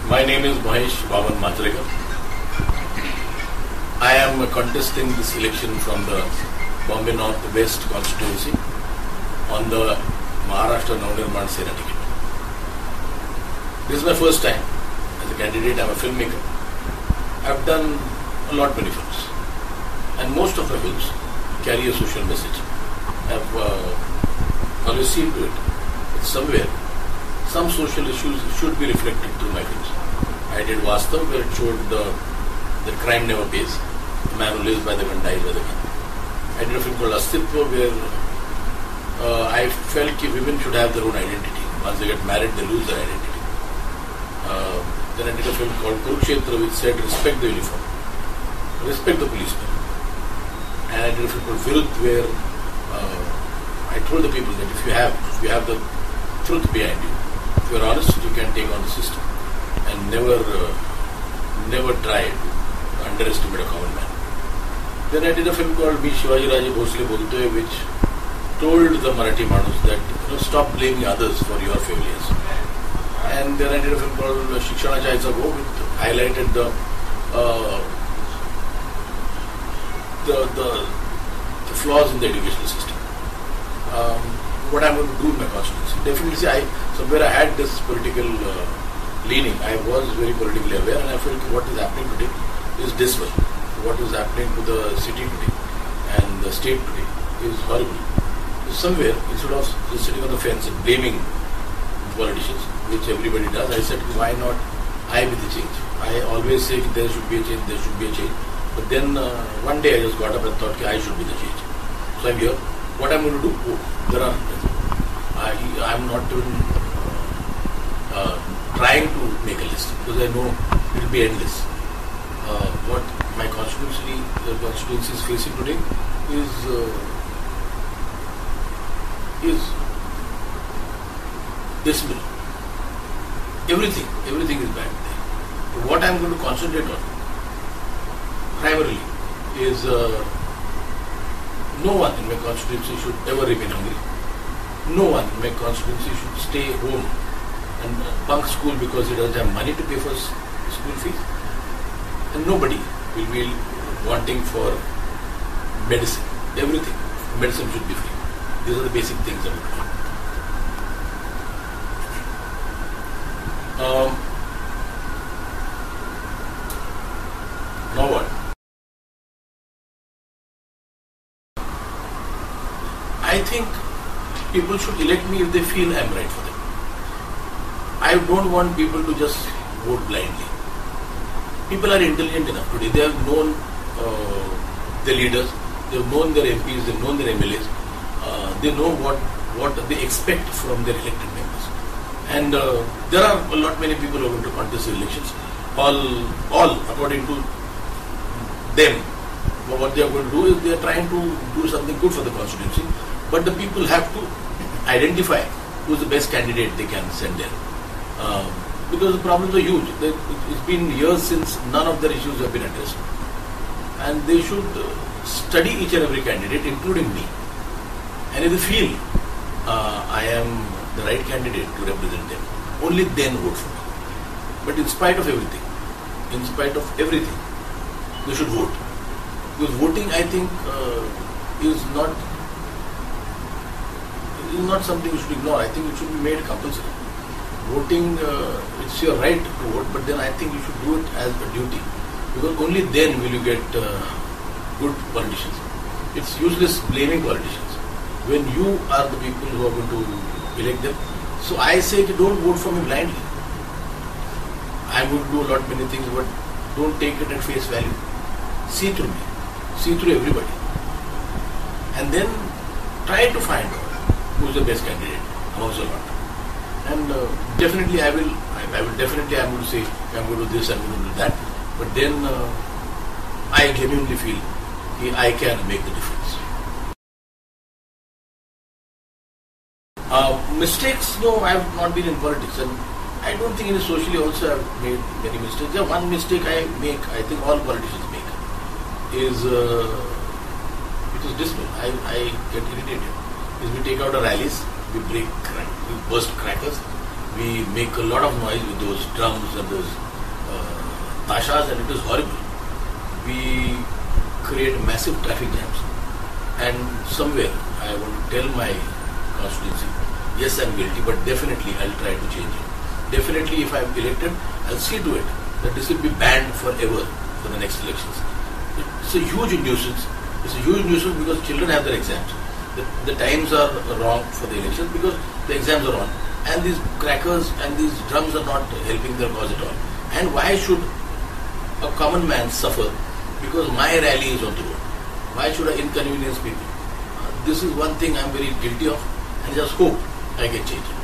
My name is Mahesh Vaman Majrekar. I am contesting this election from the Bombay North West constituency on the Maharashtra Navnirman Sena ticket. This is my first time as a candidate. I am a filmmaker. I have done a lot many films, and most of my films carry a social message. I have always seen to it that somewhere some social issues should be reflected through my films. I did Vastav, where it showed that crime never pays. The man who lives by the gun dies by the gun. I did a film called Astitva, where I felt that women should have their own identity. Once they get married, they lose their identity. Then I did a film called Kurukshetra, which said respect the uniform, respect the policeman. And I did a film called Virudh, where I told the people that if you have the truth behind you, if you are honest, you can take on the system, and never try to underestimate a common man. Then I did a film called Me Shivaji Raje Bhosle Bolte Hai, which told the Marathi Manus that stop blaming others for your failures. And then I did a film called Shikshanacha Aisa Go, which highlighted the flaws in the educational system. What I'm going to do in my constituency. Definitely, somewhere I had this political leaning. I was very politically aware, and I felt what is happening today is dismal. What is happening to the city today and the state today is horrible. So somewhere, instead of just sitting on the fence and blaming politicians, which everybody does, I said, why not I be the change? I always say there should be a change, there should be a change. But then one day I just got up and thought I should be the change. So I'm here. What I'm going to do? I'm not even trying to make a list, because I know it will be endless. What my constituency is facing today is dismal. Everything is bad there. But what I'm going to concentrate on primarily is no one in my constituency should ever remain hungry. No one in my constituency should stay home and bunk school because he doesn't have money to pay for school fees. And nobody will be wanting for medicine. Everything. Medicine should be free. These are the basic things that we do. Now what? I think people should elect me if they feel I'm right for them. I don't want people to just vote blindly. People are intelligent enough today. They have known their leaders, they have known their MPs, they have known their MLAs. They know what they expect from their elected members. And there are many people who are going to contest the elections. All according to them. What they are going to do is they are trying to do something good for the constituency. But the people have to identify who is the best candidate they can send there. Because the problems are huge. It's been years since none of their issues have been addressed. And they should study each and every candidate, including me. And if they feel I am the right candidate to represent them, only then vote for me. But in spite of everything, they should vote. Because voting, I think, is not something you should ignore. I think it should be made compulsory. Voting, it's your right to vote, but then I think you should do it as a duty, because only then will you get good politicians. It's useless blaming politicians when you are the people who are going to elect them. So I say don't vote for me blindly. I'm going to do many things, but don't take it at face value. See through me, see through everybody, and then try to find out who's the best candidate amongst a lot. And definitely I'm going to say I'm going to do this, I'm going to do that. But then I genuinely feel I can make the difference. Mistakes, no, I have not been in politics, and I don't think in socially also I have made many mistakes. There one mistake I make, I think all politicians make, is it is dismal. I get irritated. Is we take out our rallies, we burst crackers, We make a lot of noise with those drums and those tashas, and it is horrible. We create massive traffic jams, and somewhere I want to tell my constituency, yes, I'm guilty, but definitely I'll try to change it. Definitely, if I'm elected, I'll see to it that this will be banned forever for the next elections. It's a huge nuisance. It's a huge nuisance because children have their exams. The times are wrong for the elections because the exams are on, and these crackers and these drums are not helping their cause at all. And why should a common man suffer because my rally is on the road? Why should I inconvenience people? This is one thing I'm very guilty of, and just hope I get changed.